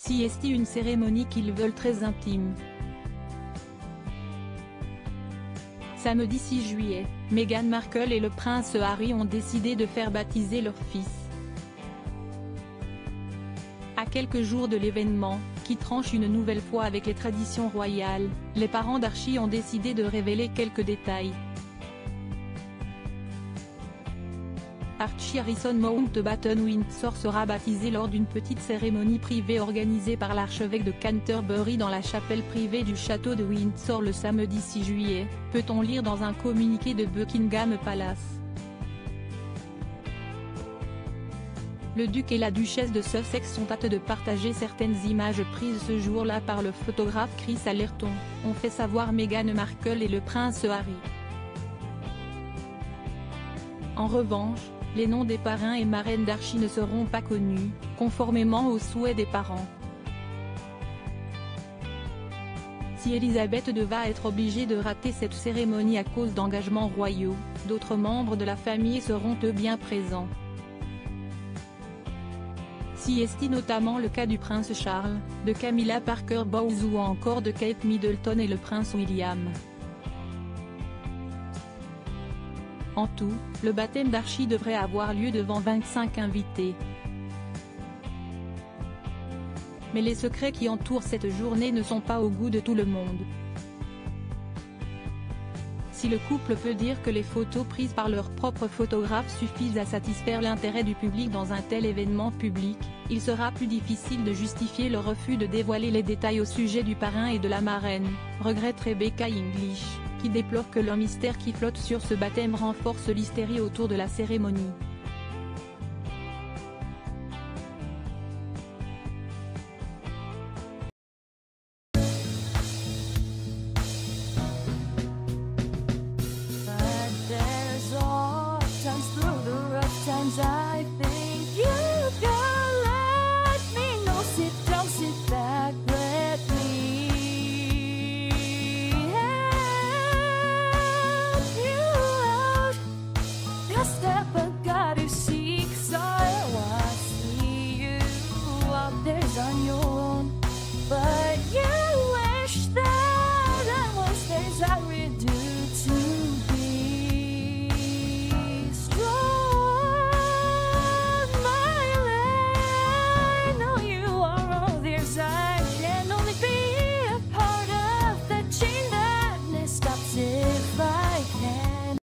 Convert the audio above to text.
Si est une cérémonie qu'ils veulent très intime. Samedi 6 juillet, Meghan Markle et le prince Harry ont décidé de faire baptiser leur fils. À quelques jours de l'événement, qui tranche une nouvelle fois avec les traditions royales, les parents d'Archie ont décidé de révéler quelques détails. Archie Harrison Mountbatten Windsor sera baptisé lors d'une petite cérémonie privée organisée par l'archevêque de Canterbury dans la chapelle privée du château de Windsor le samedi 6 juillet, peut-on lire dans un communiqué de Buckingham Palace. Le duc et la duchesse de Sussex sont hâte de partager certaines images prises ce jour-là par le photographe Chris Allerton, ont fait savoir Meghan Markle et le prince Harry. En revanche, les noms des parrains et marraines d'Archie ne seront pas connus, conformément aux souhaits des parents. Si Elisabeth devait être obligée de rater cette cérémonie à cause d'engagements royaux, d'autres membres de la famille seront eux bien présents. Si est notamment le cas du prince Charles, de Camilla Parker Bowles ou encore de Kate Middleton et le prince William. En tout, le baptême d'Archie devrait avoir lieu devant 25 invités. Mais les secrets qui entourent cette journée ne sont pas au goût de tout le monde. Si le couple peut dire que les photos prises par leur propre photographe suffisent à satisfaire l'intérêt du public dans un tel événement public, il sera plus difficile de justifier le refus de dévoiler les détails au sujet du parrain et de la marraine, regrette Rebecca English, qui déplore que le mystère qui flotte sur ce baptême renforce l'hystérie autour de la cérémonie.